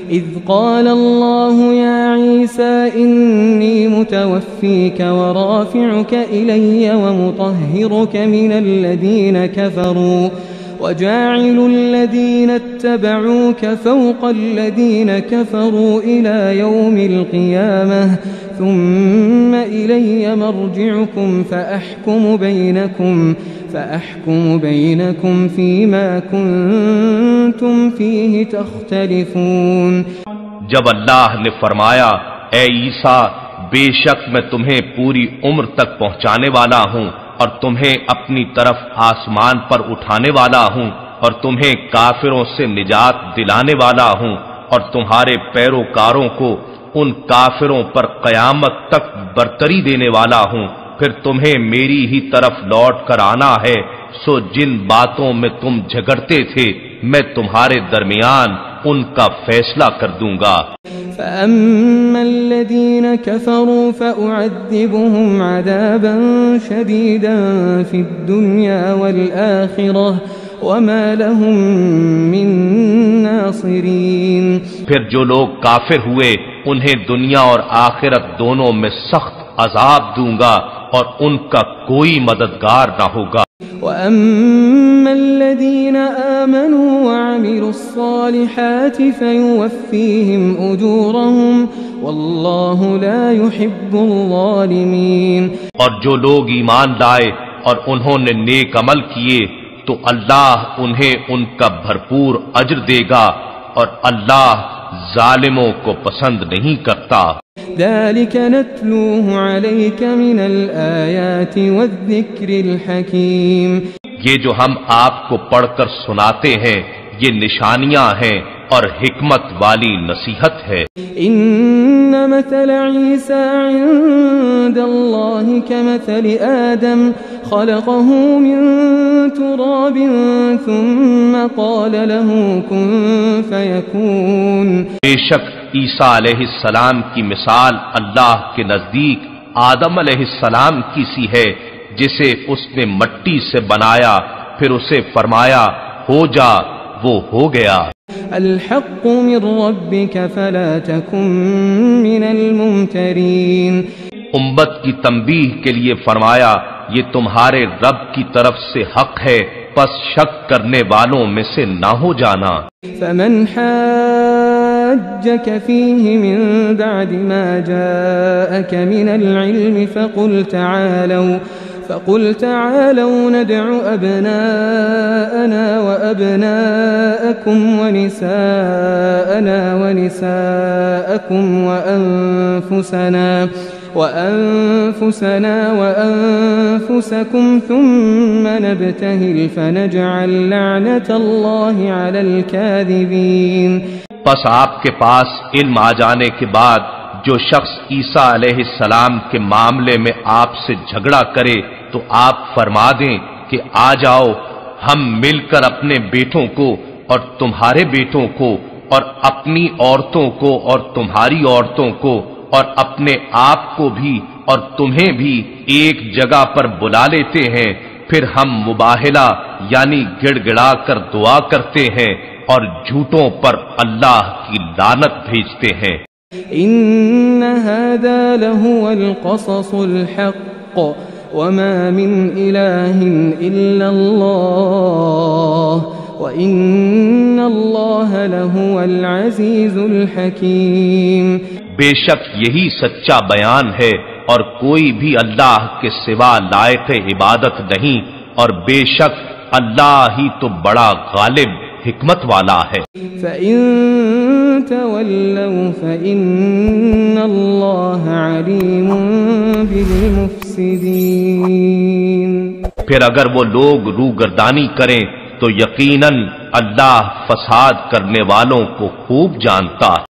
إذ قال الله يا عيسى إني متوفيك ورافعك إلي ومطهرك من الذين كفروا وجاعل الذين اتبعوك فوق الذين كفروا إلى يوم القيامة ثم إلي مرجعكم فأحكم بينكم فيما كنتم فيه تختلفون۔ جب اللہ نے فرمایا اے عیسیٰ بے شک میں تمہیں پوری عمر تک پہنچانے والا ہوں اور تمہیں اپنی طرف آسمان پر اٹھانے والا ہوں اور تمہیں کافروں سے نجات دلانے والا ہوں اور تمہارے پیروکاروں کو ان کافروں پر قیامت تک برتری دینے والا ہوں، پھر تمہیں میری ہی طرف لوٹ کر آنا ہے، سو جن باتوں میں تم جھگڑتے تھے میں تمہارے درمیان ان کا فیصلہ کر دوں گا۔ فَأَمَّا الَّذِينَ كَفَرُوا فَأُعَذِّبُهُمْ عَذَابًا شَدِيدًا فِي الدُّنْيَا وَالْآخِرَةِ وَمَا لَهُم مِّن نَاصِرِينَ۔ پھر جو لوگ کافر ہوئے انہیں دنیا اور آخرت دونوں میں سخت عذاب دوں گا اور ان کا کوئی مددگار نہ ہوگا۔ وَأَمَّا الَّذِينَ آمَنُوا وَعَمِلُوا الصَّالِحَاتِ فَيُوَفِّيهِمْ أُجُورَهُمْ وَاللَّهُ لَا يُحِبُّ الظَّالِمِينَ۔ اور جو لوگ ایمان لائے اور انہوں نے نیک عمل کیے تو اللہ انہیں ان کا بھرپور اجر دے گا اور اللہ ظالموں کو پسند نہیں کرتا۔ ذَلِكَ نَتْلُوهُ عَلَيْكَ مِنَ الْآيَاتِ وَالذِّكْرِ الْحَكِيمِ۔ یہ جو ہم آپ کو پڑھ کر سناتے ہیں یہ نشانیاں ہیں اور حکمت والی نصیحت ہے۔ إِنَّ مَثَلَ عِيسَى عِندَ اللَّهِ كَمَثَلِ آدَمَ خَلَقَهُ مِن تُرَابٍ ثُمَّ قَالَ لَهُ كُن فَيَكُونُ۔ بے شک عیسیٰ علیہ السلام کی مثال اللہ کے نزدیک آدم علیہ السلام کی سی ہے جسے اس نے مٹی سے بنایا پھر اسے فرمایا ہو جا، وہ ہو گیا۔ الحق من ربك فلا تكن من الممترين۔ امت کی تنبیہ کے لیے فرمایا یہ تمہارے رب کی طرف سے حق ہے پس شک کرنے والوں میں سے نہ ہو جانا۔ فمن حاجك فيه من بعد ما جاءك من العلم فقل تعالوا ندع أبناءنا وأبناءكم ونساءنا ونساءكم وأنفسنا وأنفسكم ثم نبتهل فنجعل لعنة الله على الكاذبين۔ پس آپ کے پاس علم آ جانے کے بعد جو شخص عیسیٰ علیہ السلام کے معاملے میں آپ سے جھگڑا کرے تو آپ فرما دیں کہ آ جاؤ ہم مل کر اپنے بیٹوں کو اور تمہارے بیٹوں کو اور اپنی عورتوں کو اور تمہاری عورتوں کو اور اپنے آپ کو بھی اور تمہیں بھی ایک جگہ پر بلا لیتے ہیں، پھر ہم مباہلہ یعنی گڑ گڑا کر دعا کرتے ہیں اور جھوٹوں پر اللہ کی لعنت بھیجتے ہیں۔ إن هذا لهو القصص الحق وما من إله إلا الله وإن الله لهو العزيز الحكيم۔ بے شک یہی سچا بیان ہے اور کوئی بھی اللہ کے سوا لائق عبادت نہیں اور بے شک اللہ ہی تو بڑا غالب حکمت والا ہے۔ فَإِن تَوَلَّوْا فَإِنَّ اللَّهَ عَلِيمٌ بِالْمُفْسِدِينَ۔ پھر اگر وہ لوگ روگردانی کریں تو یقیناً اللہ فساد کرنے والوں کو خوب جانتا ہے۔